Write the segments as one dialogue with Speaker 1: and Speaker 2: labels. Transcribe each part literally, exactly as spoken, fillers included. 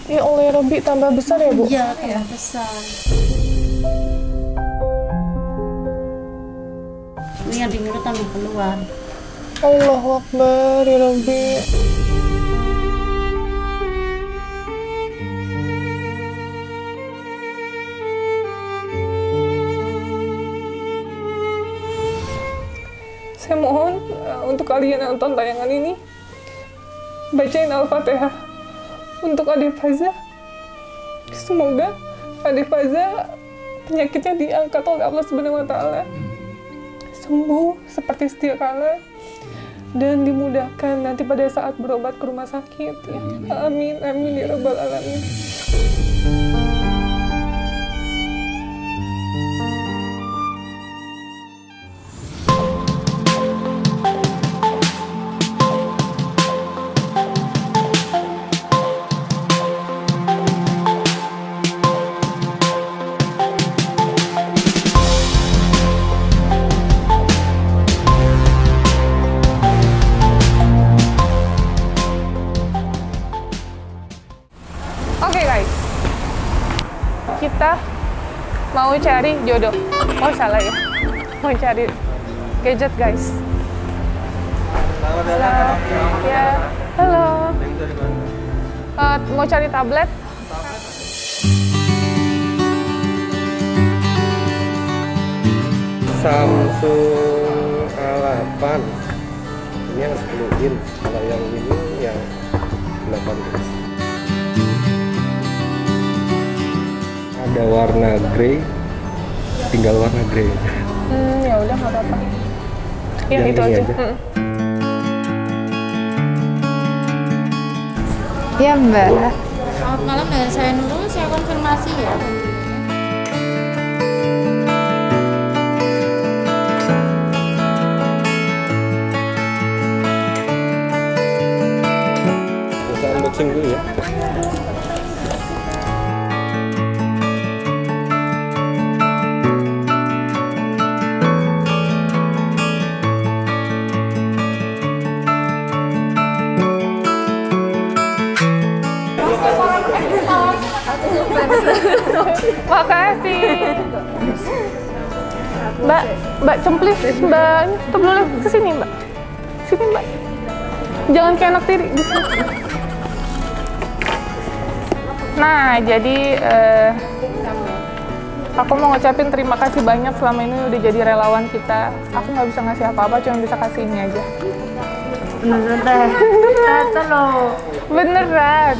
Speaker 1: Ya Allah ya Robby, tambah besar ya Bu?
Speaker 2: Iya, tambah besar. Ini yang di mulut tambah keluar.
Speaker 1: Allahu Akbar ya Robby. Saya mohon uh, untuk kalian yang nonton tayangan ini, bacain Al-Fatihah untuk Ade Faza. Semoga Ade Faza penyakitnya diangkat oleh Allah Subhanahu wa Ta'ala, sembuh seperti sedia kala, dan dimudahkan nanti pada saat berobat ke rumah sakit ya. Amin, amin ya Rabbal Alamin. Oke guys, kita mau cari jodoh. Oh salah ya, mau cari gadget guys. Halo, ya, halo. Uh, mau cari tablet?
Speaker 3: Samsung A delapan. Ini yang sepuluh inch, kalau yang ini yang delapan inch. Ada warna grey, tinggal warna grey.
Speaker 1: Hmm, ya udah nggak apa-apa. Yang,
Speaker 3: Yang
Speaker 1: itu
Speaker 3: ini
Speaker 1: aja.
Speaker 3: aja.
Speaker 1: Hmm.
Speaker 4: Ya Mbak.
Speaker 2: Selamat malam, dari saya Nurul, saya konfirmasi ya.
Speaker 3: Bisa unboxing dulu ya.
Speaker 1: Makasih. Mbak, Mbak cemplis, Mbak, stop dulu ke sini Mbak. Sini Mbak. Jangan kayak anak tiri di sini. Nah, jadi eh, aku mau ngucapin terima kasih banyak selama ini udah jadi relawan kita. Aku nggak bisa ngasih apa-apa, cuma bisa kasih ini aja.
Speaker 2: Beneran teh. Beneran loh.
Speaker 1: Beneran.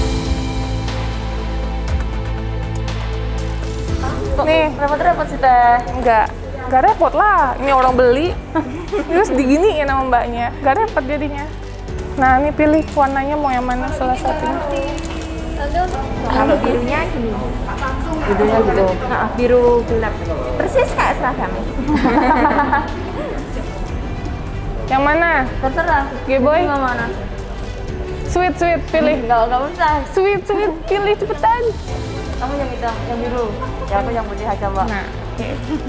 Speaker 1: Nih,
Speaker 2: Repot-repot sih teh.
Speaker 1: enggak, enggak repot lah. Ini orang beli, terus diginiin sama mbaknya. Enggak repot jadinya. Nah, ini pilih warnanya mau yang mana salah satunya.
Speaker 4: Kalau birunya gini.
Speaker 2: Birunya gitu.
Speaker 4: Nah, biru gelap. Persis kayak seragam.
Speaker 1: Yang mana?
Speaker 2: Terserah.
Speaker 1: G-boy?
Speaker 2: Yang mana?
Speaker 1: Sweet, sweet, pilih.
Speaker 2: Enggak, enggak usah.
Speaker 1: Sweet, sweet, pilih cepetan.
Speaker 2: Kamu yang itu, yang biru. Ya aku yang putih aja, Mbak.
Speaker 1: Nah, oke.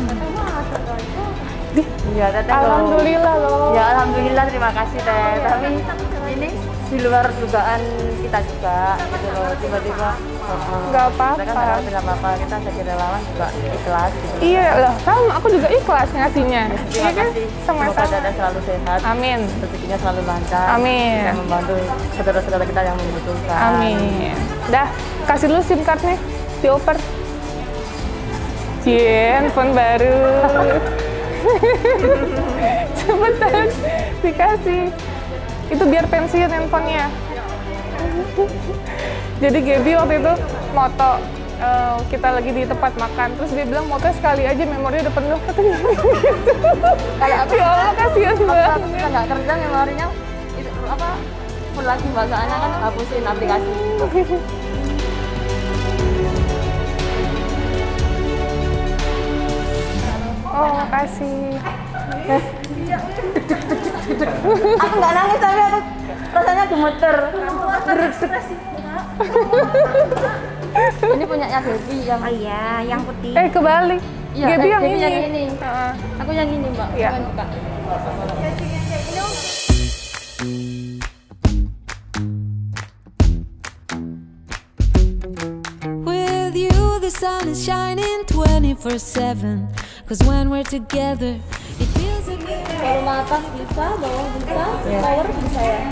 Speaker 2: Iya, teteh.
Speaker 1: Alhamdulillah loh.
Speaker 2: Ya, alhamdulillah, terima kasih teh. Tapi ini di luar dugaan kita juga, gitu loh. Tiba-tiba.
Speaker 1: Nggak
Speaker 2: Kita kan
Speaker 1: apa-apa.
Speaker 2: nggak ngerti apa-apa. Kita jadi relawan juga ikhlas. Gitu.
Speaker 1: Iya lah, sama aku juga ikhlas ngasihnya. Iya
Speaker 2: Terima
Speaker 1: kan?
Speaker 2: kasih. Semoga
Speaker 1: Sama-sama.
Speaker 2: Dada selalu sehat.
Speaker 1: Amin.
Speaker 2: Rezekinya selalu lancar.
Speaker 1: Amin.
Speaker 2: Bisa membantu saudara-saudara kita yang membutuhkan.
Speaker 1: Amin. Dah, kasih dulu SIM card-nya, dioper. Cie, handphone baru. Cepetan, dikasih. Itu biar pensiun handphonenya. Jadi Gaby waktu itu moto, uh, kita lagi di tempat makan, terus dia bilang moto sekali aja, memori udah penuh. Katanya gitu.
Speaker 2: Kalau aku
Speaker 1: Ya Allah, kasihan
Speaker 2: kita
Speaker 1: banget.
Speaker 2: nggak kerja memorinya itu apa full lagi bahasannya kan hapusin aplikasi.
Speaker 1: Oh, makasih.
Speaker 2: Aku nggak nangis tapi aku rasanya gemeter. Ini punyanya Gaby yang
Speaker 4: Oh iya, yang putih.
Speaker 1: Eh, kebalik.
Speaker 2: Iya,
Speaker 1: Gaby
Speaker 2: eh,
Speaker 1: yang
Speaker 2: Gaby
Speaker 1: ini.
Speaker 2: yang ini.
Speaker 1: Heeh.
Speaker 2: aku yang ini Mbak.
Speaker 1: Iya.
Speaker 2: Bukan, Kak.
Speaker 5: the sun is shining twenty-four seven. Cause when we're together, it feels like
Speaker 2: Rumah atas bisa, bawah bisa, tower bisa ya.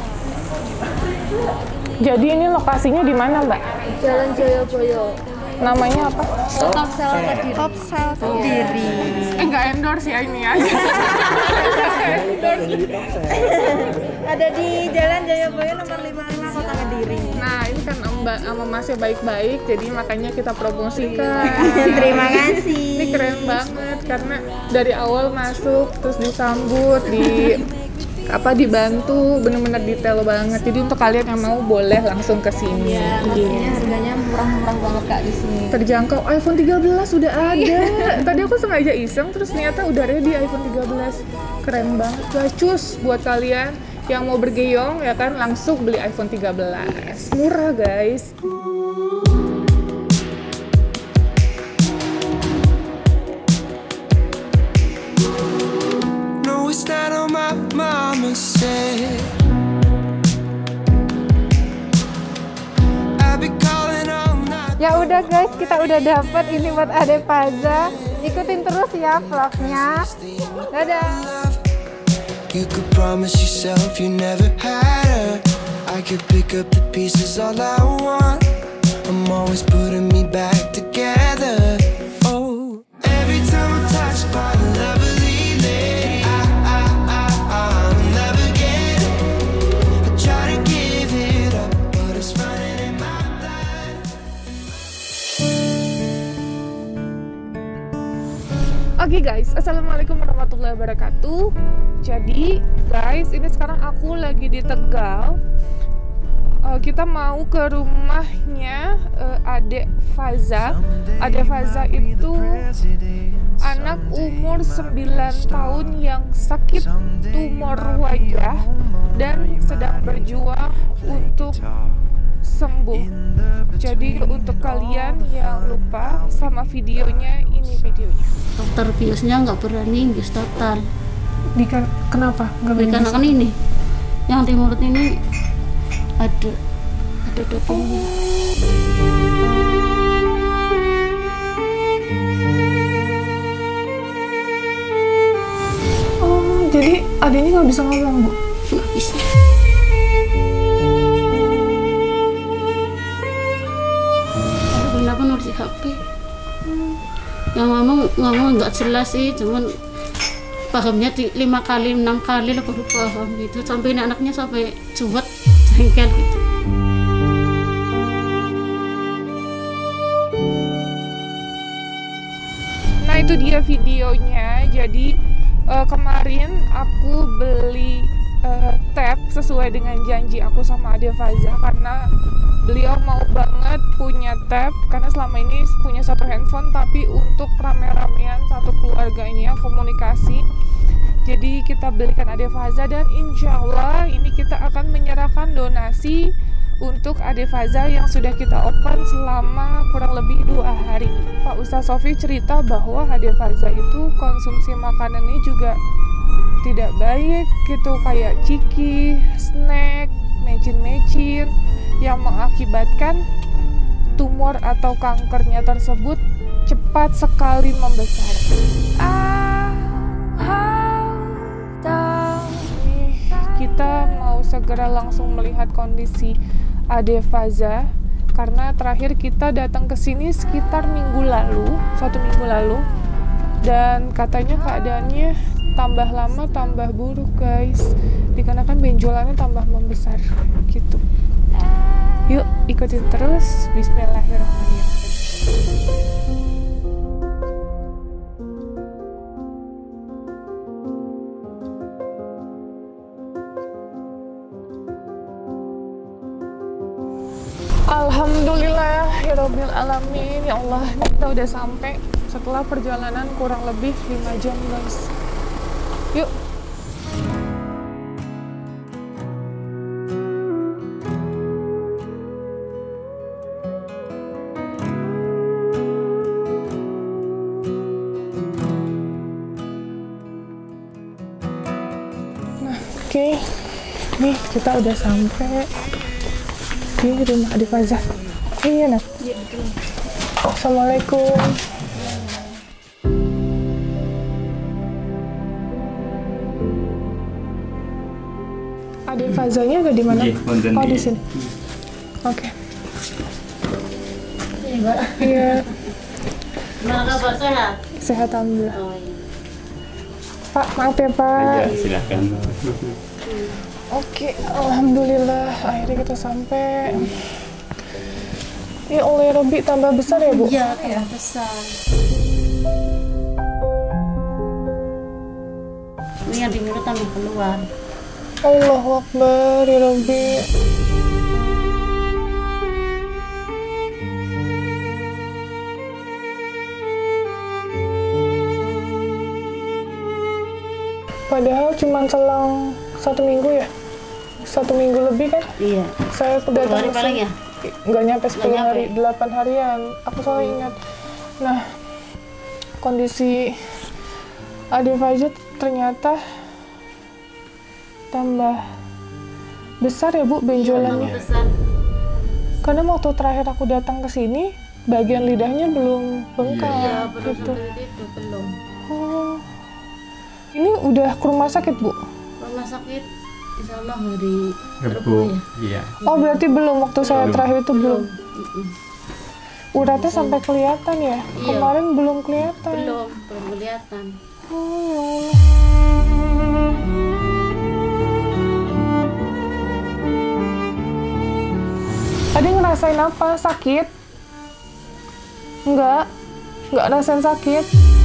Speaker 1: Jadi ini lokasinya di mana, Mbak?
Speaker 2: Jalan Joyoboyo.
Speaker 1: Namanya apa?
Speaker 2: Top Sel Kediri.
Speaker 4: Top Sel Kediri.
Speaker 1: Eh, nggak endorse ya ini aja.
Speaker 4: Ada di Jalan Joyoboyo nomor lima puluh lima Kota Kediri.
Speaker 1: Nah, ini kan Mbak sama Masnya baik-baik, jadi makanya kita promosikan.
Speaker 4: Terima kasih.
Speaker 1: Ini keren banget karena dari awal masuk terus disambut, di apa dibantu, bener-bener detail banget. Jadi untuk kalian yang mau boleh langsung ke sini.
Speaker 2: Ya, pastinya harganya murah-murah banget Kak di sini.
Speaker 1: Terjangkau. iPhone tiga belas sudah ada. Tadi aku sengaja iseng terus ternyata udah ready iPhone tiga belas. Keren banget. Gacus buat kalian yang mau bergeyong ya kan, langsung beli iPhone tiga belas. Murah, guys.
Speaker 6: No, it's not on my mama said. I've been calling all night.
Speaker 4: Ya udah guys, kita udah dapet ini buat Ade Faza. Ikutin terus ya vlognya. Dadah.
Speaker 6: You could promise yourself you never had her. I could pick up the pieces all I want. I'm always putting me back together. Oh, every time I'm touched by a lovely lady, I, I, I, I'll never get it. I try to give it up, but it's running in my blood.
Speaker 1: Oke guys, assalamualaikum warahmatullahi wabarakatuh. Jadi guys, ini sekarang aku lagi di Tegal. Uh, kita mau ke rumahnya uh, Adek Faza. Adek Faza itu anak umur sembilan tahun yang sakit tumor wajah dan sedang berjuang untuk sembuh. Jadi untuk kalian yang lupa sama videonya, ini videonya.
Speaker 7: Dokter biasanya nggak berani bius total.
Speaker 1: Dika, kenapa? Nggak
Speaker 7: Karena kan ini yang di mulut ini ada ada dagingnya.
Speaker 1: Oh, jadi adiknya nggak bisa ngomong, Bu?
Speaker 7: Nggak bisa. Kenapa nulis H P? Yang ngomong ngomong nggak jelas sih, cuman pahamnya di lima kali enam kali lah baru paham gitu. Sampai ini anaknya sampai cuat jengkel gitu.
Speaker 1: Nah itu dia videonya. Jadi uh, kemarin aku beli uh, tab sesuai dengan janji aku sama Ade Faza, karena beliau mau banget punya tab, karena selama ini punya satu handphone tapi untuk rame-ramean satu keluarganya komunikasi. Jadi kita belikan Ade Faza dan insya Allah ini kita akan menyerahkan donasi untuk Ade Faza yang sudah kita open selama kurang lebih dua hari. Pak Ustadz Sofi cerita bahwa Ade Faza itu konsumsi makanannya juga tidak baik gitu, kayak ciki, snack, mecin-mecin, yang mengakibatkan tumor atau kankernya tersebut cepat sekali membesar. Nih, kita mau segera langsung melihat kondisi Ade Faza, karena terakhir kita datang ke sini sekitar minggu lalu, satu minggu lalu, dan katanya keadaannya tambah lama tambah buruk guys, dikarenakan benjolannya tambah membesar gitu. Yuk ikutin terus. Bismillahirrahmanirrahim. Alhamdulillahirabbil alamin. Ya Allah, kita udah sampai setelah perjalanan kurang lebih lima jam guys. Yuk. Oke, okay. Nih kita udah sampai di rumah Ade Faza. Iya, nah. Iya, betul. Assalamualaikum. Adik Fazanya ada di mana? Oh, di sini. Oke. Iya.
Speaker 7: Gimana kabar, sehat?
Speaker 1: Sehat, alhamdulillah.
Speaker 7: Oh, iya.
Speaker 1: Pak, maaf ya Pak.
Speaker 8: Ya, silakan.
Speaker 1: Oke, alhamdulillah akhirnya kita sampai. Ini oleh Robi tambah besar ya, Bu?
Speaker 7: Iya, tambah besar. Ini yang di mulut tambah keluar.
Speaker 1: Allahu Akbar, ya Robi. Padahal cuma selang satu minggu ya? Satu minggu lebih kan?
Speaker 7: Iya.
Speaker 1: Saya datang
Speaker 7: Hari paling ya?
Speaker 1: Nggak nyampe sepuluh
Speaker 7: Nggak
Speaker 1: hari,
Speaker 7: nyampe.
Speaker 1: delapan harian. Aku selalu ingat. Nah, kondisi adik Faizah ternyata tambah besar ya Bu benjolannya.
Speaker 7: Tambah besar.
Speaker 1: Karena waktu terakhir aku datang ke sini, bagian lidahnya belum bengkak
Speaker 7: Iya, belum
Speaker 1: gitu.
Speaker 7: sampai itu, belum.
Speaker 1: Oh. Ini udah ke rumah sakit, Bu?
Speaker 7: Rumah sakit insya Allah hari
Speaker 8: Rebu. Iya.
Speaker 1: Oh, berarti belum waktu saya terakhir itu belum.
Speaker 7: Mm-mm.
Speaker 1: Uratnya sampai kelihatan ya?
Speaker 7: Iya.
Speaker 1: Kemarin belum kelihatan.
Speaker 7: Belum, belum kelihatan.
Speaker 1: Oh, ya Allah. Tadi ngerasain apa? Sakit? Enggak. Enggak rasain sakit.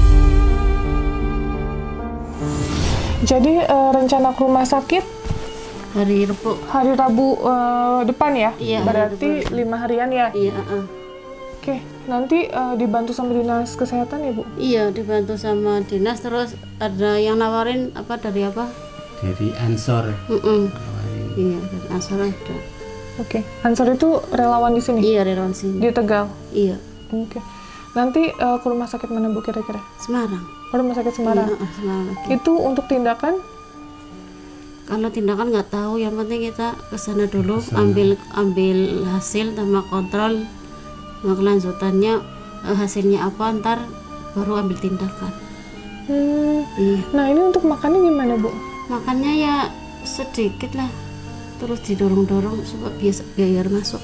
Speaker 1: Jadi eh, rencana ke rumah sakit
Speaker 7: Hari Rebu.
Speaker 1: hari Rabu eh, depan ya?
Speaker 7: Iya, hari
Speaker 1: Berarti
Speaker 7: depan.
Speaker 1: lima harian ya?
Speaker 7: Iya, uh-uh.
Speaker 1: Oke, nanti eh, dibantu sama dinas kesehatan ya Bu?
Speaker 7: Iya, dibantu sama dinas, terus ada yang nawarin apa dari apa?
Speaker 8: Dari Ansor.
Speaker 7: Mm-mm. Iya, dari Ansor ada.
Speaker 1: Oke, Ansor itu relawan di sini?
Speaker 7: Iya, relawan sini.
Speaker 1: Di Tegal?
Speaker 7: Iya,
Speaker 1: Oke. Nanti eh, ke rumah sakit mana Bu kira-kira?
Speaker 7: Semarang.
Speaker 1: Ke rumah sakit Semarang?
Speaker 7: Iya, uh, Semarang lagi.
Speaker 1: Itu untuk tindakan?
Speaker 7: Kalau tindakan nggak tahu, yang penting kita ke sana dulu, ambil ambil hasil sama kontrol. Nah, kelanjutannya eh, hasilnya apa, ntar baru ambil tindakan.
Speaker 1: Hmm.
Speaker 7: Iya.
Speaker 1: Nah, ini untuk makannya gimana Bu?
Speaker 7: Makannya ya sedikit lah, terus didorong-dorong supaya biasa biar masuk.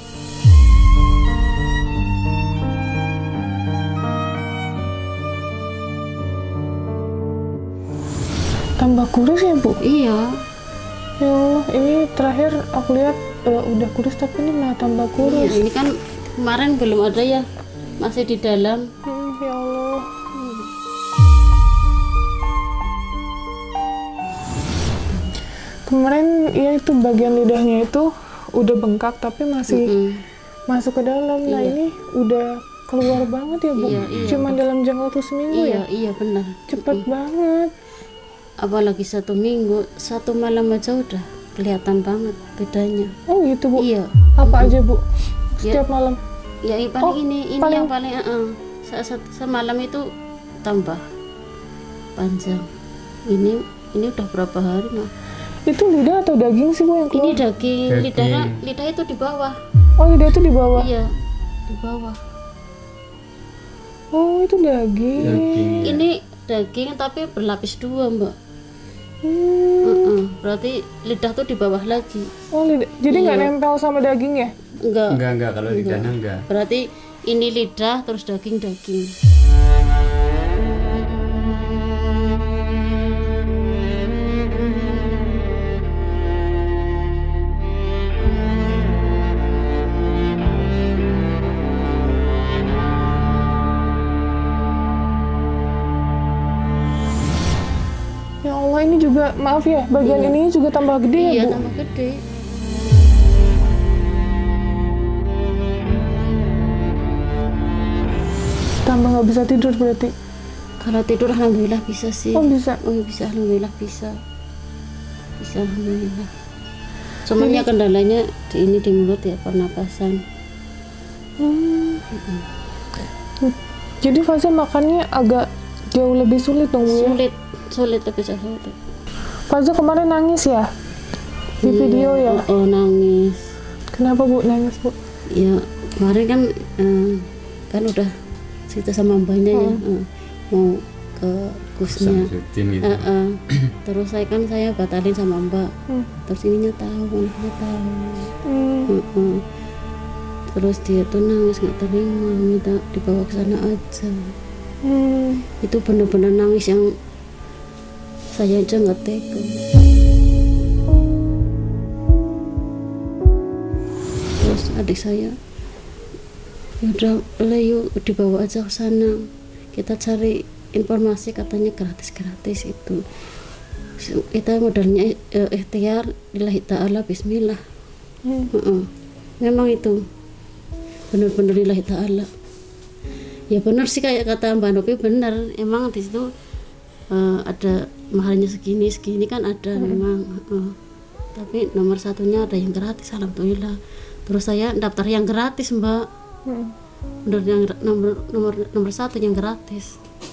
Speaker 1: Tambah kurus ya Bu?
Speaker 7: Iya,
Speaker 1: Ya Allah, ini terakhir aku lihat eh, udah kurus tapi ini malah tambah
Speaker 7: iya,
Speaker 1: kurus.
Speaker 7: ini kan kemarin belum ada ya, masih di dalam.
Speaker 1: Hmm, ya Allah. Kemarin ya itu bagian lidahnya itu udah bengkak tapi masih
Speaker 7: Mm-mm.
Speaker 1: masuk ke dalam. Nah
Speaker 7: Iya.
Speaker 1: ini udah keluar banget ya Bu?
Speaker 7: Iya, iya,
Speaker 1: Cuma
Speaker 7: betul.
Speaker 1: dalam jangka waktu seminggu
Speaker 7: Iya,
Speaker 1: ya?
Speaker 7: iya benar.
Speaker 1: Cepet banget.
Speaker 7: Apalagi satu minggu, satu malam aja udah kelihatan banget bedanya.
Speaker 1: Oh gitu Bu?
Speaker 7: Iya,
Speaker 1: Apa aja Bu? Setiap malam?
Speaker 7: ya ini paling
Speaker 1: Oh,
Speaker 7: ini ini
Speaker 1: paling-
Speaker 7: yang paling uh, saat semalam itu tambah panjang. Ini ini udah berapa hari mah?
Speaker 1: Itu lidah atau daging sih Bu yang
Speaker 7: Ini
Speaker 1: keluar?
Speaker 7: daging,
Speaker 8: Daging.
Speaker 7: lidahnya lidah itu di bawah.
Speaker 1: Oh lidah itu di bawah?
Speaker 7: Iya, di bawah.
Speaker 1: Oh itu daging.
Speaker 8: Daging.
Speaker 7: Ini daging tapi berlapis dua, Mbak.
Speaker 1: Hmm.
Speaker 7: Uh-uh. Berarti lidah tuh di bawah lagi.
Speaker 1: Oh lidah. Jadi nggak
Speaker 7: Iya.
Speaker 1: nempel sama daging ya?
Speaker 7: Enggak.
Speaker 8: Enggak, enggak kalau di
Speaker 7: Enggak.
Speaker 8: sana enggak.
Speaker 7: Berarti ini lidah terus daging-daging.
Speaker 1: Ya Allah ini juga maaf ya bagian
Speaker 7: Iya.
Speaker 1: ininya juga tambah gede ya
Speaker 7: Iya,
Speaker 1: Bu?
Speaker 7: tambah gede.
Speaker 1: Tambah nggak bisa tidur berarti?
Speaker 7: Kalau tidur alhamdulillah bisa sih.
Speaker 1: Oh bisa?
Speaker 7: Oh, bisa alhamdulillah bisa. Bisa alhamdulillah. Cuman ya kendalanya di ini di mulut ya pernapasan.
Speaker 1: Hmm. Jadi Faza makannya agak jauh lebih sulit dong Bu ya?
Speaker 7: Sulit, sulit tapi saya sulit.
Speaker 1: Faza kemarin nangis ya? Di video ya?
Speaker 7: Oh, oh, nangis.
Speaker 1: Kenapa Bu nangis Bu?
Speaker 7: Ya kemarin kan eh, kan udah situ sama mbaknya ya, uh, mau ke kusnya.
Speaker 8: Samsudin gitu.
Speaker 7: Uh, uh. Terus saya kan saya batalin sama mbak.
Speaker 1: Hmm.
Speaker 7: Terus ininya tahu, anaknya tahu.
Speaker 1: Hmm.
Speaker 7: Uh, uh. Terus dia tuh nangis nggak terima, minta dibawa ke sana aja.
Speaker 1: Hmm.
Speaker 7: Itu benar-benar nangis yang saya aja nggak tega. Terus adik saya, udah boleh yuk dibawa aja ke sana, kita cari informasi, katanya gratis-gratis itu. Kita modalnya eh, ikhtiar lillahi ta'ala, bismillah.
Speaker 1: Hmm.
Speaker 7: Uh-uh. Memang itu benar-benar lillahi ta'ala. Ya benar sih kayak kata Mbak Nopi, benar. Emang di situ uh, ada mahalnya segini segini kan ada hmm. memang. Uh, tapi nomor satunya ada yang gratis, alhamdulillah. Terus saya daftar yang gratis, Mbak. Hmm. Benar yang nomor nomor nomor satu yang gratis.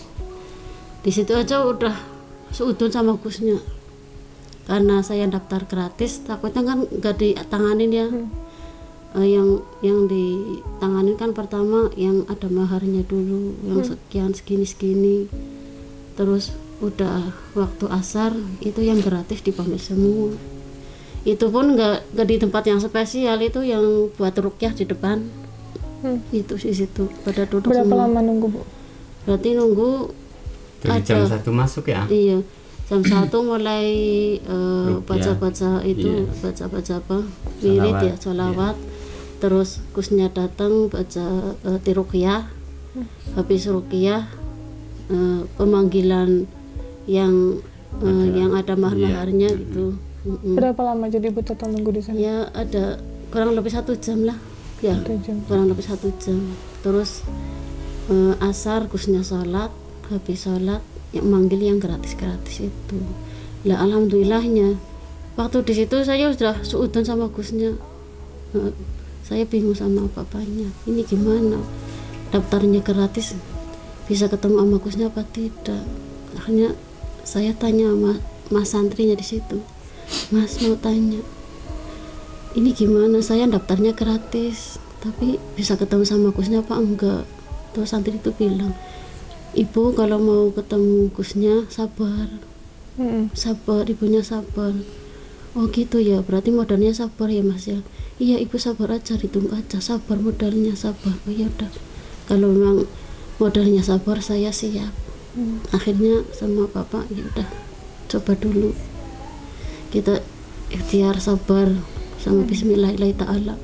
Speaker 7: Di situ aja udah seudun sama Gusnya. Karena saya daftar gratis, takutnya kan nggak ditanganin ya. Hmm. Uh, yang yang ditanganin kan pertama yang ada maharnya dulu, yang
Speaker 1: hmm.
Speaker 7: sekian segini segini. Terus udah waktu asar itu yang gratis dipanggil semua. Itu pun nggak nggak di tempat yang spesial, itu yang buat rukyah di depan. Hmm. Itu di situ pada duduk.
Speaker 1: Berapa
Speaker 7: semua.
Speaker 1: lama nunggu, Bu?
Speaker 7: Berarti nunggu
Speaker 8: dari
Speaker 7: ada,
Speaker 8: jam satu masuk ya?
Speaker 7: Iya, jam satu mulai uh, baca-baca itu,
Speaker 8: iya.
Speaker 7: baca-baca apa? Wirid ya, sholawat. Iya. Terus Gusnya datang baca uh, tiruqyah, hmm. habis ruqyah uh, pemanggilan yang uh, ada, yang ada mahar-maharnya iya. gitu. Mm-mm.
Speaker 1: Berapa lama jadi Bu total nunggu di sana?
Speaker 7: Ya ada kurang lebih satu jam lah, ya
Speaker 1: jam.
Speaker 7: kurang lebih satu jam. Terus uh, asar Gusnya sholat, habis sholat yang manggil yang gratis-gratis itu. Lah alhamdulillahnya waktu di situ saya sudah suudon sama Gusnya. Uh, saya bingung sama papanya, ini gimana daftarnya gratis, bisa ketemu sama Gusnya apa tidak. Akhirnya saya tanya sama mas santrinya di situ, Mas mau tanya ini gimana, saya daftarnya gratis tapi bisa ketemu sama Gusnya apa enggak. Terus santri itu bilang, ibu kalau mau ketemu Gusnya sabar, mm-hmm. sabar, ibunya sabar. Oh gitu ya, berarti modalnya sabar ya Mas ya. Iya ibu sabar aja, ditunggu aja, sabar modalnya sabar. Oh ya udah, kalau memang modalnya sabar saya siap. Hmm. Akhirnya sama bapak ya udah coba dulu, kita ikhtiar sabar sama hmm. bismillahirrahmanirrahim ta'ala.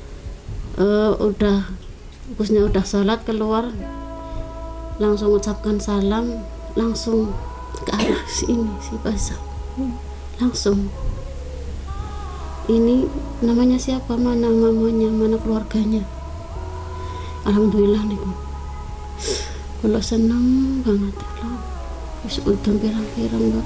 Speaker 7: Uh, udah Gusnya udah sholat keluar, langsung ucapkan salam, langsung ke arah sini si Baza. Hmm. Langsung, ini namanya siapa, mana mamanya, mana keluarganya. Alhamdulillah nih, kalau senang banget lah, wis udah pirang-pirang Mbak.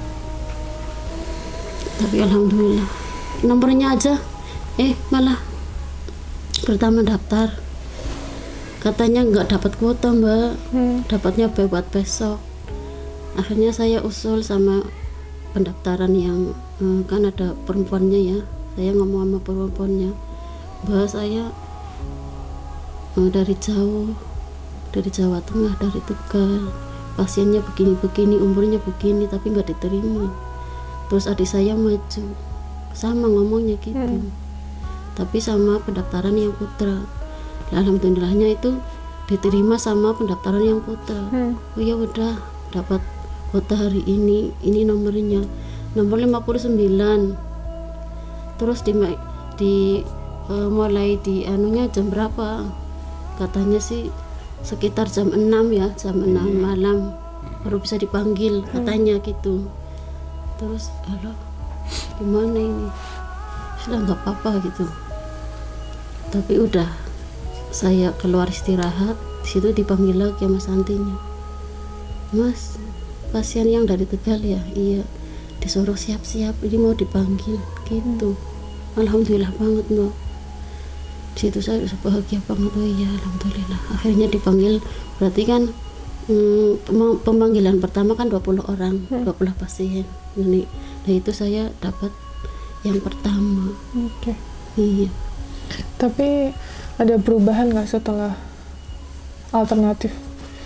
Speaker 7: Tapi alhamdulillah nomornya aja, eh malah pertama daftar katanya nggak dapat kuota Mbak, hmm. dapatnya buat besok. Akhirnya saya usul sama pendaftaran yang eh, kan ada perempuannya ya. Saya ngomong sama perempuannya, Mbak saya uh, dari jauh, dari Jawa Tengah, dari Tegal, pasiennya begini-begini, umurnya begini, tapi nggak diterima. Terus adik saya maju, sama ngomongnya gitu. Hmm. Tapi sama pendaftaran yang putra. Nah, alhamdulillahnya itu diterima sama pendaftaran yang putra. Hmm. Oh ya udah, dapat kuota hari ini, ini nomornya, nomor lima puluh sembilan. Terus di, di uh, mulai di anunya jam berapa, katanya sih sekitar jam enam ya, jam enam malam baru bisa dipanggil katanya hmm. gitu. Terus halo gimana ini, sudah nggak apa-apa gitu. Tapi udah saya keluar istirahat, di situ dipanggil lagi sama santinya, Mas pasien yang dari Tegal ya, iya, disuruh siap-siap ini mau dipanggil gitu. hmm. Alhamdulillah banget Mbak, situ saya bahagia banget. Oh iya alhamdulillah akhirnya dipanggil. Berarti kan hmm, pemanggilan pertama kan dua puluh orang, hmm. dua puluh pasien ini. Nah itu saya dapat yang pertama.
Speaker 1: Oke. Okay.
Speaker 7: Iya.
Speaker 1: Tapi ada perubahan nggak setelah alternatif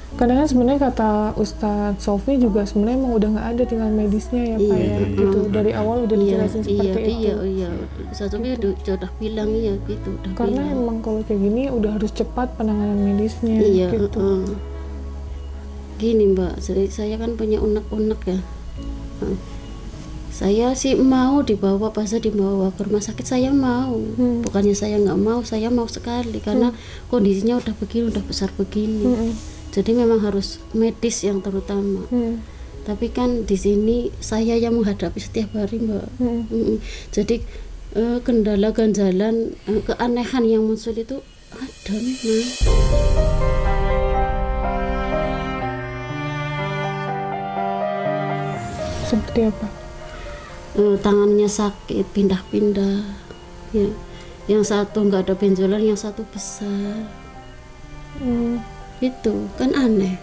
Speaker 1: Kadang kan sebenarnya kata Ustadz Sofi juga sebenarnya emang udah nggak ada tinggal medisnya ya Pak
Speaker 7: Iya,
Speaker 1: ya,
Speaker 7: mm,
Speaker 1: gitu.
Speaker 7: mm.
Speaker 1: Dari awal udah
Speaker 7: Iya,
Speaker 1: dijelasin seperti
Speaker 7: iya,
Speaker 1: itu.
Speaker 7: iya, iya. Satu gitu. Udah bilang iya gitu, udah
Speaker 1: Karena
Speaker 7: bilang.
Speaker 1: emang kalau kayak gini udah harus cepat penanganan medisnya
Speaker 7: Iya,
Speaker 1: gitu.
Speaker 7: uh, gini Mbak, saya, saya kan punya unek-unek ya. Uh, saya sih mau dibawa, pas dibawa ke rumah sakit saya mau.
Speaker 1: Hmm.
Speaker 7: Bukannya saya nggak mau, saya mau sekali karena
Speaker 1: Hmm.
Speaker 7: kondisinya udah begini, udah besar begini.
Speaker 1: Hmm.
Speaker 7: Jadi memang harus medis yang terutama.
Speaker 1: Hmm.
Speaker 7: Tapi kan di sini saya yang menghadapi setiap hari Mbak.
Speaker 1: Hmm.
Speaker 7: Mm-mm. Jadi eh, kendala ganjalan, eh, keanehan yang muncul itu ada memang.
Speaker 1: Seperti apa?
Speaker 7: Eh, tangannya sakit, pindah-pindah. Ya. Yang satu nggak ada benjolan, yang satu besar.
Speaker 1: Hmm.
Speaker 7: Itu kan aneh.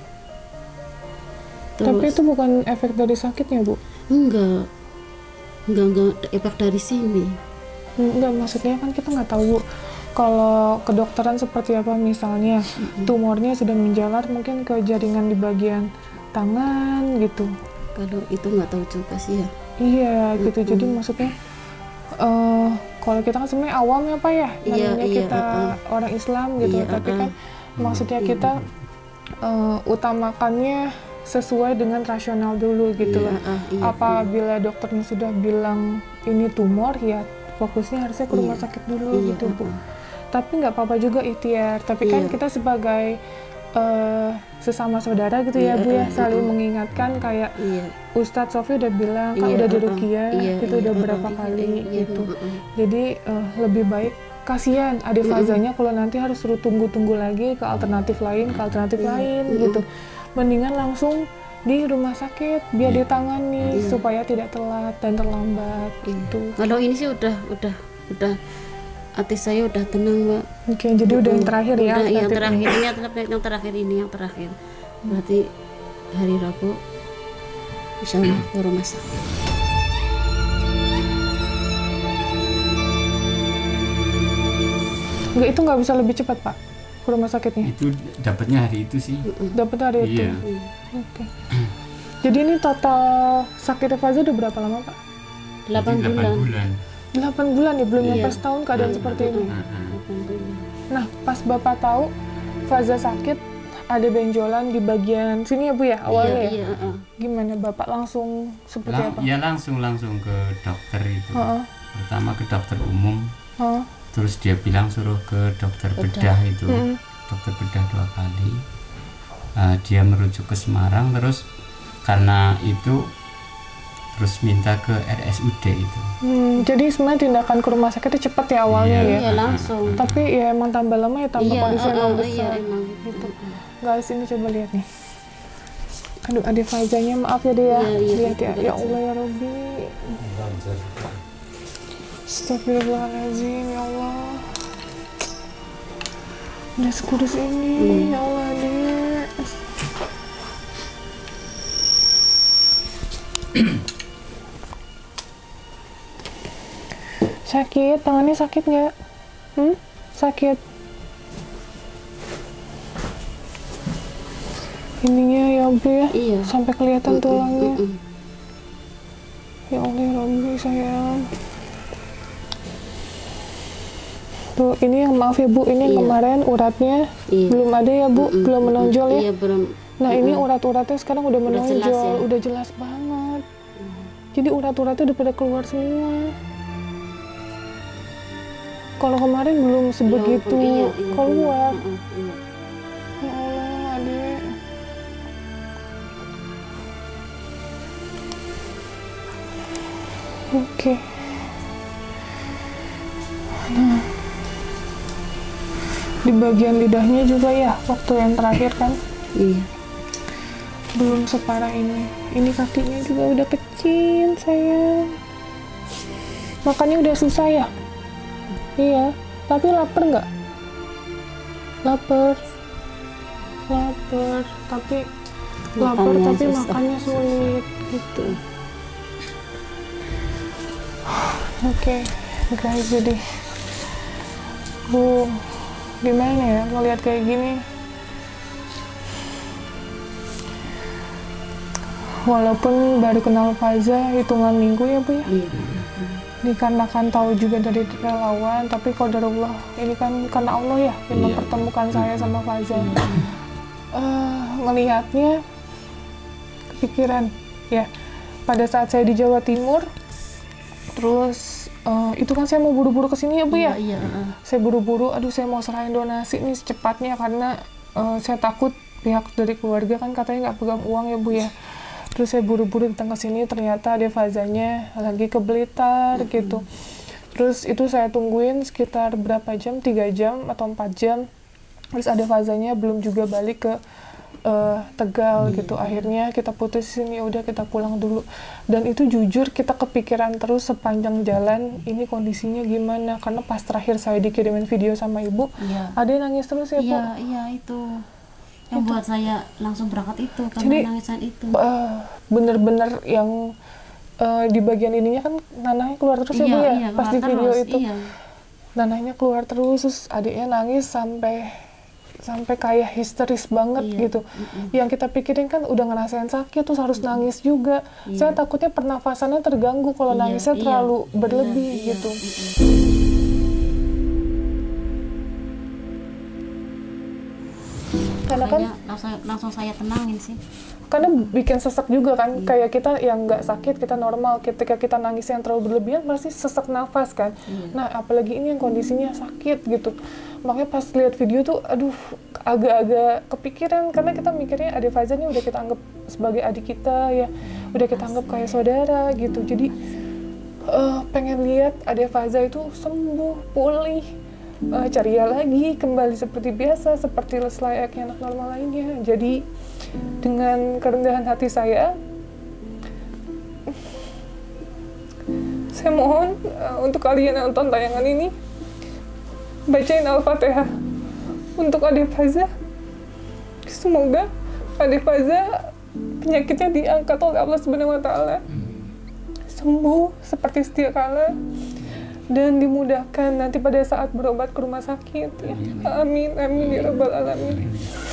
Speaker 1: Tapi
Speaker 7: Terus
Speaker 1: itu bukan efek dari sakitnya Bu?
Speaker 7: enggak, enggak enggak efek dari sini.
Speaker 1: Enggak, maksudnya kan kita nggak tahu Bu. Kalau kedokteran seperti apa, misalnya tumornya sudah menjalar mungkin ke jaringan di bagian tangan gitu.
Speaker 7: Kalau itu nggak tahu juga sih ya.
Speaker 1: Iya gitu. Jadi maksudnya eh kalau kita kan sebenarnya awam ya Pak ya,
Speaker 7: Iya,
Speaker 1: namanya
Speaker 7: iya,
Speaker 1: kita
Speaker 7: uh-uh.
Speaker 1: orang Islam gitu.
Speaker 7: Iya,
Speaker 1: Tapi
Speaker 7: uh-uh.
Speaker 1: kan maksudnya kita eh, utamakannya sesuai dengan rasional dulu gitu
Speaker 7: Iya,
Speaker 1: loh.
Speaker 7: uh, iya,
Speaker 1: Apabila dokternya sudah bilang ini tumor, ya fokusnya harusnya ke rumah
Speaker 7: Iya.
Speaker 1: sakit dulu
Speaker 7: Iya,
Speaker 1: gitu Bu.
Speaker 7: uh-uh.
Speaker 1: Tapi nggak apa-apa juga ikhtiar. Tapi kan
Speaker 7: Iya.
Speaker 1: kita sebagai eh, sesama saudara gitu ya
Speaker 7: Iya,
Speaker 1: Bu ya,
Speaker 7: uh,
Speaker 1: saling
Speaker 7: uh.
Speaker 1: mengingatkan kayak
Speaker 7: Iya.
Speaker 1: Ustadz Sofi udah bilang kan
Speaker 7: Iya,
Speaker 1: udah di
Speaker 7: uh-uh.
Speaker 1: ruqyah,
Speaker 7: Iya,
Speaker 1: itu
Speaker 7: iya,
Speaker 1: udah
Speaker 7: uh-uh.
Speaker 1: berapa
Speaker 7: Iya,
Speaker 1: kali
Speaker 7: iya,
Speaker 1: gitu.
Speaker 7: uh-uh.
Speaker 1: Jadi eh, lebih baik, kasihan adik Fazanya kalau nanti harus suruh tunggu-tunggu lagi ke alternatif lain, ke alternatif
Speaker 7: Iya,
Speaker 1: lain
Speaker 7: uh-uh.
Speaker 1: gitu. Mendingan langsung di rumah sakit biar ditangani
Speaker 7: Iya.
Speaker 1: supaya tidak telat dan terlambat gitu.
Speaker 7: Kalau ini sih udah udah udah hati saya udah tenang Mbak.
Speaker 1: Oke, jadi udah yang terakhir ya.
Speaker 7: Udah, yang
Speaker 1: alternatifnya.
Speaker 7: terakhir ini yang yang terakhir ini yang terakhir. Berarti hari Rabu insya Allah ke rumah sakit.
Speaker 1: Enggak, itu nggak bisa lebih cepat Pak ke rumah sakitnya.
Speaker 8: Itu dapatnya hari itu sih.
Speaker 1: Dapat hari itu.
Speaker 8: Iya.
Speaker 1: Oke. Jadi ini total sakit Faza udah berapa lama Pak?
Speaker 7: delapan
Speaker 8: Jadi
Speaker 7: bulan.
Speaker 8: bulan.
Speaker 1: delapan bulan ya, belum
Speaker 7: Iya.
Speaker 1: nyampe setahun keadaan
Speaker 7: Iya.
Speaker 1: seperti ini.
Speaker 8: Heeh.
Speaker 7: delapan bulan.
Speaker 1: Nah, pas Bapak tahu Faza sakit, ada benjolan di bagian sini ya Bu ya, awalnya
Speaker 7: Iya,
Speaker 1: ya?
Speaker 7: iya, uh-uh.
Speaker 1: Gimana Bapak langsung seperti
Speaker 8: Lang-
Speaker 1: apa?
Speaker 8: ya langsung langsung ke dokter itu.
Speaker 1: Heeh.
Speaker 8: Pertama ke dokter umum,
Speaker 1: Heeh.
Speaker 8: terus dia bilang suruh ke dokter
Speaker 7: Bedah.
Speaker 8: bedah itu.
Speaker 1: Mm.
Speaker 8: Dokter bedah dua kali. Uh, dia merujuk ke Semarang, terus karena itu terus minta ke R S U D itu.
Speaker 1: Hmm, jadi sebenarnya tindakan ke rumah sakit itu cepat ya awalnya
Speaker 8: Iya.
Speaker 1: ya?
Speaker 7: Iya langsung.
Speaker 1: Tapi ya emang tambah lama ya tambah
Speaker 7: Iya,
Speaker 1: kondisi
Speaker 7: uh-uh,
Speaker 1: emang
Speaker 7: iya,
Speaker 1: besar
Speaker 7: emang
Speaker 1: gitu. Guys, ini coba lihat nih. Aduh, adik Fazanya maaf ya dia.
Speaker 7: Iya, iya,
Speaker 1: Lihat ya.
Speaker 7: iya.
Speaker 1: Ya Allah ya Rabbi. Astagfirullahaladzim, ya Allah. Udah sekudus ini, ya Allah adik. Sakit, tangannya sakit nggak? Hmm? Sakit. Ininya ya Bu ya,
Speaker 7: Iya.
Speaker 1: sampai kelihatan tulangnya.
Speaker 7: Mm-mm.
Speaker 1: Ya Allah ya Rabbi sayang. Tuh ini yang maaf ya Bu, ini yang
Speaker 7: Iya.
Speaker 1: kemarin uratnya
Speaker 7: Iya.
Speaker 1: belum ada ya Bu,
Speaker 7: Mm-mm,
Speaker 1: belum menonjol ya.
Speaker 7: Iya belum.
Speaker 1: Nah ini
Speaker 7: Mm-mm.
Speaker 1: urat-uratnya sekarang udah
Speaker 7: Udah
Speaker 1: menonjol,
Speaker 7: jelas ya?
Speaker 1: udah jelas banget. Jadi urat-uratnya udah pada keluar semua. Kalau kemarin belum sebegitu
Speaker 7: Ya ampun, iya, iya,
Speaker 1: keluar.
Speaker 7: benar. Mm-mm, iya.
Speaker 1: Ya Allah adek. Oke. Nah, di bagian lidahnya juga ya, waktu yang terakhir kan
Speaker 7: Iya.
Speaker 1: belum separah ini. Ini kakinya juga udah kecil sayang. Makannya udah susah ya? Iya. Tapi lapar nggak? Lapar. Lapar. Tapi lapar
Speaker 7: Makannya
Speaker 1: tapi
Speaker 7: susah.
Speaker 1: makannya sulit gitu. Oke, guys, jadi Bu, gimana ya ngelihat kayak gini? walaupun baru kenal Faza hitungan minggu ya Bu ya.
Speaker 7: Iya.
Speaker 1: Dikarenakan tahu juga dari relawan, tapi qadarullah ini kan karena Allah ya yang
Speaker 8: Iya.
Speaker 1: mempertemukan saya sama Faza. Uh, ngelihatnya kepikiran ya pada saat saya di Jawa Timur, terus uh, itu kan saya mau buru-buru kesini ya Bu ya.
Speaker 7: Iya, iya.
Speaker 1: Saya buru-buru, aduh saya mau serahin donasi nih secepatnya karena uh, saya takut pihak dari keluarga kan katanya nggak pegang uang ya Bu ya. Terus saya buru-buru datang ke sini, ternyata ada Fazanya lagi ke Blitar mm-hmm. gitu. Terus itu saya tungguin sekitar berapa jam, tiga jam atau empat jam. Terus ada Fazanya belum juga balik ke uh, Tegal mm-hmm. gitu. Akhirnya kita putusin, ya udah kita pulang dulu. Dan itu jujur kita kepikiran terus sepanjang jalan ini kondisinya gimana. Karena pas terakhir saya dikirimin video sama ibu,
Speaker 7: Iya.
Speaker 1: ada yang nangis terus ya Bu.
Speaker 7: Iya, iya itu. Yang
Speaker 1: Itu.
Speaker 7: buat saya langsung berangkat itu karena
Speaker 1: Jadi,
Speaker 7: nangisan itu.
Speaker 1: Uh, bener-bener yang uh, di bagian ininya kan nanahnya keluar terus ya
Speaker 7: Iya,
Speaker 1: Bu ya,
Speaker 7: iya,
Speaker 1: pas di
Speaker 7: keluar
Speaker 1: video
Speaker 7: terus,
Speaker 1: itu
Speaker 7: iya.
Speaker 1: nanahnya keluar terus, terus adiknya nangis sampai sampai kayak histeris banget
Speaker 7: Iya,
Speaker 1: gitu.
Speaker 7: mm-mm.
Speaker 1: Yang kita pikirin kan udah ngerasain sakit terus harus nangis juga.
Speaker 7: Iya.
Speaker 1: Saya takutnya pernafasannya terganggu kalau
Speaker 7: Iya,
Speaker 1: nangisnya
Speaker 7: iya,
Speaker 1: terlalu
Speaker 7: benar,
Speaker 1: berlebih
Speaker 7: iya,
Speaker 1: gitu.
Speaker 7: mm-mm.
Speaker 1: Karena kan
Speaker 7: Makanya langsung, langsung saya tenangin sih.
Speaker 1: karena bikin sesak juga kan, hmm. kayak kita yang nggak sakit, kita normal, ketika kita nangis yang terlalu berlebihan pasti sesak nafas kan.
Speaker 7: Iya.
Speaker 1: Nah apalagi ini yang kondisinya sakit gitu, makanya pas lihat video tuh aduh agak-agak kepikiran karena kita mikirnya Ade Faza ini udah kita anggap sebagai adik kita ya, udah kita anggap kayak saudara gitu. Jadi uh, pengen lihat Ade Faza itu sembuh, pulih, uh, ceria lagi, kembali seperti biasa, seperti selayaknya anak normal lainnya. Jadi dengan kerendahan hati saya, saya mohon uh, untuk kalian yang nonton tayangan ini, bacain Al-Fatihah untuk Ade Faza. Semoga Ade Faza penyakitnya diangkat oleh Allah Subhanahu wa Ta'ala, sembuh seperti sedia kala, dan dimudahkan nanti pada saat berobat ke rumah sakit ya. Amin, amin ya rabbal alamin.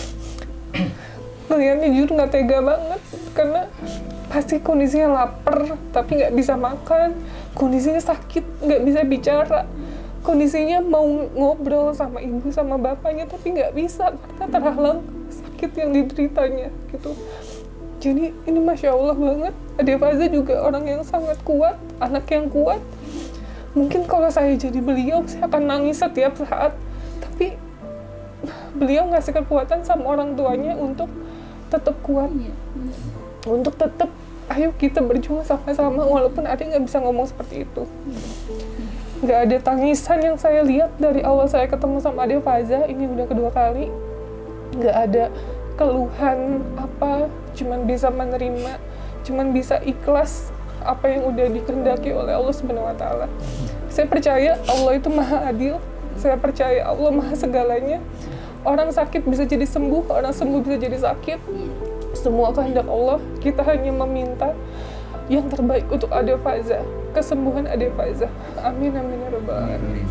Speaker 1: Kalian jujur nggak tega banget karena pasti kondisinya lapar tapi nggak bisa makan, kondisinya sakit nggak bisa bicara, kondisinya mau ngobrol sama ibu sama bapaknya tapi nggak bisa karena terhalang sakit yang dideritanya gitu. Jadi ini masya Allah banget, Ade Faza juga orang yang sangat kuat, anak yang kuat. Mungkin kalau saya jadi beliau saya akan nangis setiap saat, tapi beliau ngasih kekuatan sama orang tuanya untuk tetap kuat,
Speaker 7: Iya.
Speaker 1: untuk tetap ayo kita berjuang sama-sama walaupun Ade nggak bisa ngomong seperti itu. Nggak ada tangisan yang saya lihat dari awal saya ketemu sama Ade Faza, ini udah kedua kali. Nggak ada keluhan apa, cuman bisa menerima, cuman bisa ikhlas apa yang udah dikehendaki oleh Allah Subhanahu wa Ta'ala. Saya percaya Allah itu maha adil, saya percaya Allah maha segalanya. Orang sakit bisa jadi sembuh, orang sembuh bisa jadi sakit. Semua kehendak Allah, kita hanya meminta yang terbaik untuk Ade Faza, kesembuhan Ade Faza. Amin, amin ya rabbal alamin.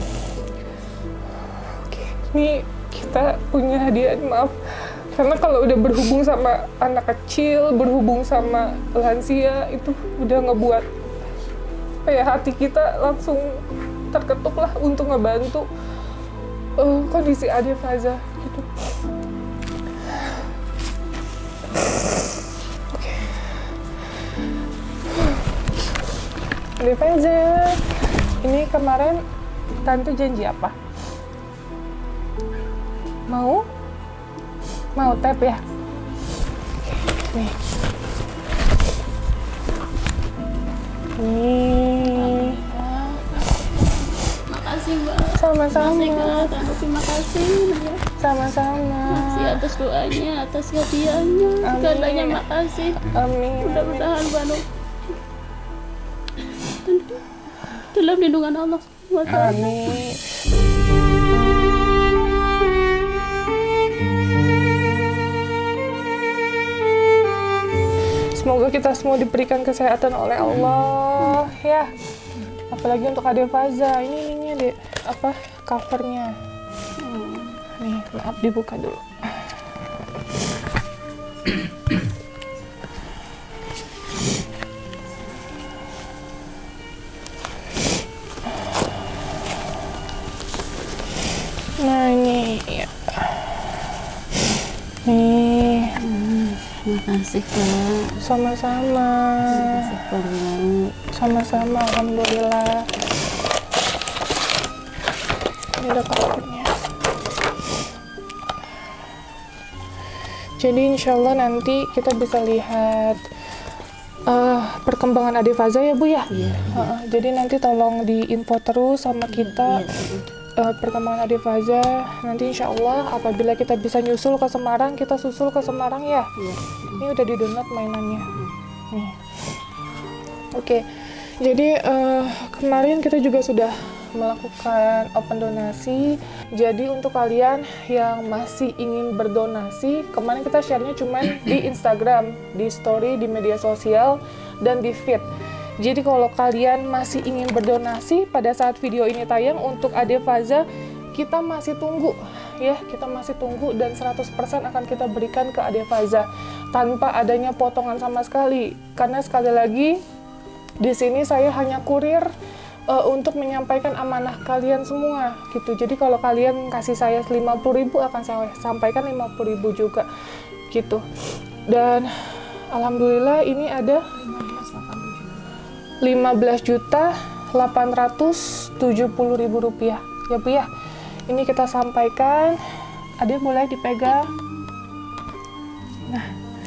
Speaker 1: Oke, ini kita punya hadiah, maaf. Karena kalau udah berhubung sama anak kecil, berhubung sama lansia, itu udah ngebuat kayak hati kita langsung terketuk lah untuk ngebantu uh, kondisi Ade Faza gitu. Oke. Ade Faza, ini kemarin tante janji apa? Mau? Mau tap ya? Oke, nih. Nih.
Speaker 7: Makasih Mbak.
Speaker 1: Sama-sama.
Speaker 7: Makasih Kak, Tante, terima kasih ya.
Speaker 1: Sama-sama.
Speaker 7: Makasih atas doanya, atas hadiahnya,
Speaker 1: Amin.
Speaker 7: segalanya makasih.
Speaker 1: Amin.
Speaker 7: Mudah-mudahan Mbak Nur dalam lindungan Allah subhanahu wa taala.
Speaker 1: Amin. Semoga kita semua diberikan kesehatan oleh Allah ya. Apalagi untuk Ade Faza, ini ininya deh, apa covernya. Nih, maaf dibuka dulu. Nih ya. Nih.
Speaker 7: Hmm, makasih Kak.
Speaker 1: Sama-sama.
Speaker 7: Makasih banget.
Speaker 1: Sama-sama, alhamdulillah. Ini udah paketnya. Jadi insya Allah nanti kita bisa lihat uh, perkembangan Ade Faza ya Bu ya.
Speaker 7: Iya.
Speaker 1: Uh, jadi nanti tolong diinfo terus sama kita.
Speaker 7: Iya.
Speaker 1: Uh, perkembangan Ade Faza nanti insya Allah apabila kita bisa nyusul ke Semarang, kita susul ke Semarang ya.
Speaker 7: Iya.
Speaker 1: Ini udah di download mainannya nih. Oke, jadi uh, kemarin kita juga sudah melakukan open donasi. Jadi untuk kalian yang masih ingin berdonasi, kemarin kita share-nya cuman di Instagram, di story, di media sosial, dan di feed. Jadi kalau kalian masih ingin berdonasi pada saat video ini tayang untuk Ade Faza, kita masih tunggu ya, kita masih tunggu dan seratus persen akan kita berikan ke Ade Faza tanpa adanya potongan sama sekali. Karena sekali lagi di sini saya hanya kurir uh, untuk menyampaikan amanah kalian semua gitu. Jadi kalau kalian kasih saya lima puluh ribu akan saya sampaikan lima puluh ribu juga gitu. Dan alhamdulillah ini ada lima belas juta delapan ratus tujuh puluh ribu rupiah ya Bu ya. Ini kita sampaikan. Ade boleh dipegang. Nah,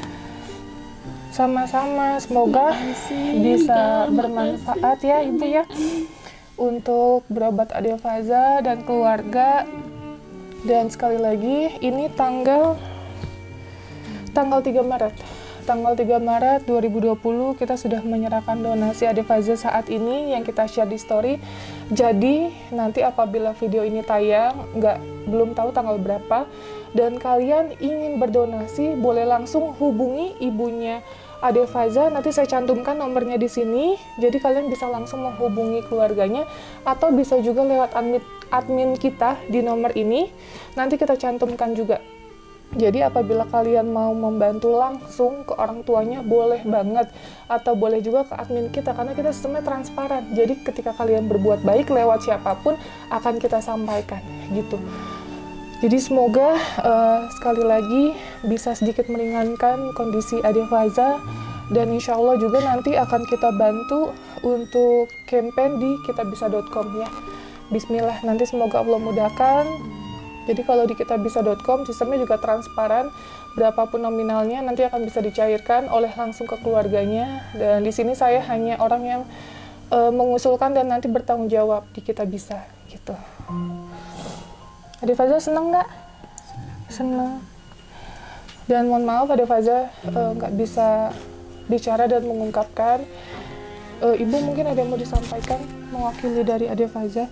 Speaker 1: sama-sama semoga bisa bermanfaat ya Ibu ya untuk berobat Ade Faza dan keluarga. Dan sekali lagi ini tanggal tanggal tiga Maret. Tanggal tiga Maret dua ribu dua puluh kita sudah menyerahkan donasi Ade Faza saat ini yang kita share di story. Jadi nanti apabila video ini tayang, nggak belum tahu tanggal berapa, dan kalian ingin berdonasi, boleh langsung hubungi ibunya Ade Faza. Nanti saya cantumkan nomornya di sini. Jadi kalian bisa langsung menghubungi keluarganya atau bisa juga lewat admin, admin kita di nomor ini. Nanti kita cantumkan juga. Jadi apabila kalian mau membantu langsung ke orang tuanya boleh banget, atau boleh juga ke admin kita karena kita sistemnya transparan. Jadi ketika kalian berbuat baik lewat siapapun akan kita sampaikan gitu. Jadi semoga uh, sekali lagi bisa sedikit meringankan kondisi Ade Faza, dan insya Allah juga nanti akan kita bantu untuk campaign di kitabisa dot com ya. Bismillah, nanti semoga Allah mudahkan. Jadi kalau di kitabisa dot com sistemnya juga transparan, berapapun nominalnya nanti akan bisa dicairkan oleh langsung ke keluarganya. Dan di sini saya hanya orang yang uh, mengusulkan dan nanti bertanggung jawab di Kitabisa gitu. Ade Faza seneng nggak? Seneng. Dan mohon maaf Ade Faza nggak uh, bisa bicara dan mengungkapkan. Uh, Ibu mungkin ada yang mau disampaikan mewakili dari Ade Faza?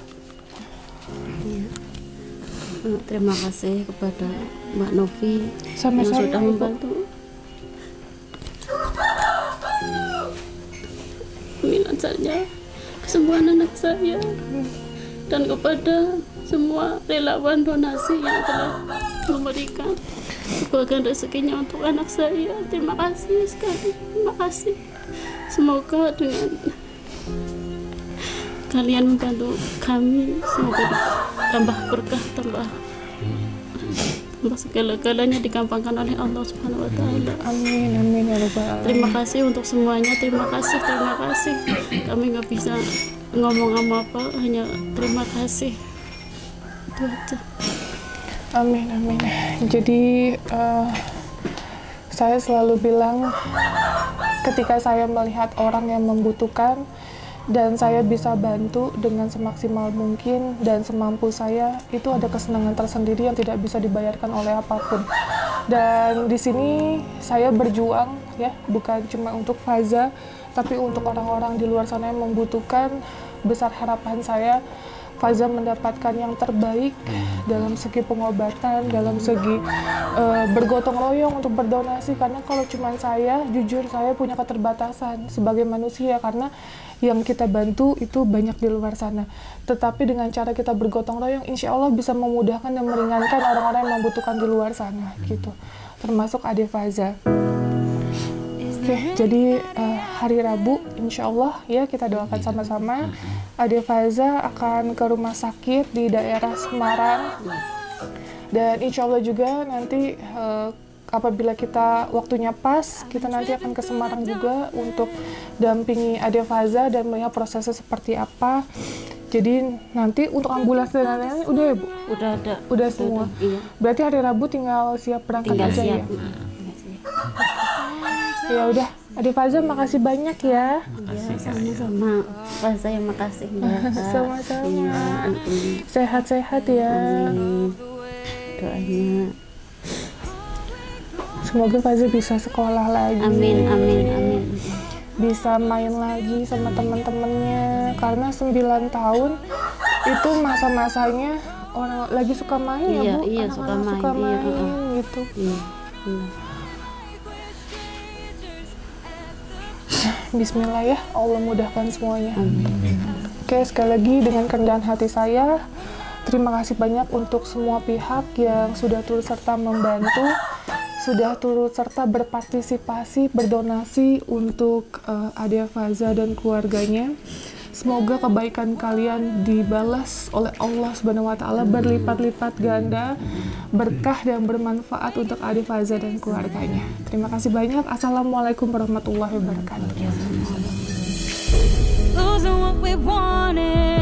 Speaker 7: Terima kasih kepada Mbak Novi
Speaker 1: Sama-sama,
Speaker 7: yang sudah
Speaker 1: Ibu.
Speaker 7: membantu lancarnya kesembuhan anak saya, dan kepada semua relawan donasi yang telah memberikan sebagian rezekinya untuk anak saya. Terima kasih sekali, terima kasih. Semoga dengan kalian membantu kami, semoga tambah berkah, tambah tambah segala-galanya digampangkan oleh Allah Subhanahu wa Ta'ala.
Speaker 1: Amin, amin ya Rabbal Alamin.
Speaker 7: Terima kasih untuk semuanya, terima kasih, terima kasih. Kami nggak bisa ngomong apa-apa, hanya terima kasih. Itu aja.
Speaker 1: Amin, amin. Jadi uh, saya selalu bilang ketika saya melihat orang yang membutuhkan dan saya bisa bantu dengan semaksimal mungkin dan semampu saya, itu ada kesenangan tersendiri yang tidak bisa dibayarkan oleh apapun. Dan di sini saya berjuang ya, bukan cuma untuk Faza, tapi untuk orang-orang di luar sana yang membutuhkan. Besar harapan saya Faza mendapatkan yang terbaik dalam segi pengobatan, dalam segi uh, bergotong royong untuk berdonasi. Karena kalau cuma saya, jujur saya punya keterbatasan sebagai manusia, karena yang kita bantu itu banyak di luar sana. Tetapi dengan cara kita bergotong royong, insya Allah bisa memudahkan dan meringankan orang-orang yang membutuhkan di luar sana, gitu. Termasuk Ade Faza. Oke, jadi uh, hari Rabu, insya Allah ya kita doakan sama-sama. Ade Faza akan ke rumah sakit di daerah Semarang Dan insya Allah juga nanti uh, apabila kita waktunya pas, kita nanti akan ke Semarang juga untuk dampingi Ade Faza dan melihat prosesnya seperti apa. Jadi nanti untuk ambulans dan lain-lain udah ya Bu?
Speaker 7: Udah ada.
Speaker 1: Udah semua?
Speaker 7: Udah, iya.
Speaker 1: Berarti hari Rabu tinggal siap berangkat
Speaker 7: Tinggal
Speaker 1: aja
Speaker 7: siap.
Speaker 1: ya? Ya udah, Ade Faza makasih banyak ya.
Speaker 7: Ya, sama-sama. Faza yang makasih Mbak.
Speaker 1: Sama-sama.
Speaker 7: Iya, mm-mm.
Speaker 1: Sehat-sehat ya.
Speaker 7: Amin. Doanya.
Speaker 1: Semoga Faza bisa sekolah lagi.
Speaker 7: Amin, amin, amin.
Speaker 1: Bisa main lagi sama teman-temannya, karena sembilan tahun itu masa-masanya orang lagi suka main ya
Speaker 7: Iya,
Speaker 1: Bu,
Speaker 7: iya,
Speaker 1: anak-anak
Speaker 7: suka main,
Speaker 1: suka
Speaker 7: iya,
Speaker 1: main
Speaker 7: heeh.
Speaker 1: gitu.
Speaker 7: Iya, iya.
Speaker 1: Bismillah ya, Allah mudahkan semuanya.
Speaker 7: Amin.
Speaker 1: Oke, sekali lagi dengan kerendahan hati saya, terima kasih banyak untuk semua pihak yang sudah turut serta membantu, sudah turut serta berpartisipasi, berdonasi untuk uh, Ade Faza dan keluarganya. Semoga kebaikan kalian dibalas oleh Allah Subhanahu wa taala berlipat-lipat ganda, berkah dan bermanfaat untuk Ade Faza dan keluarganya. Terima kasih banyak. Assalamualaikum warahmatullahi wabarakatuh.
Speaker 5: Losing what we wanted.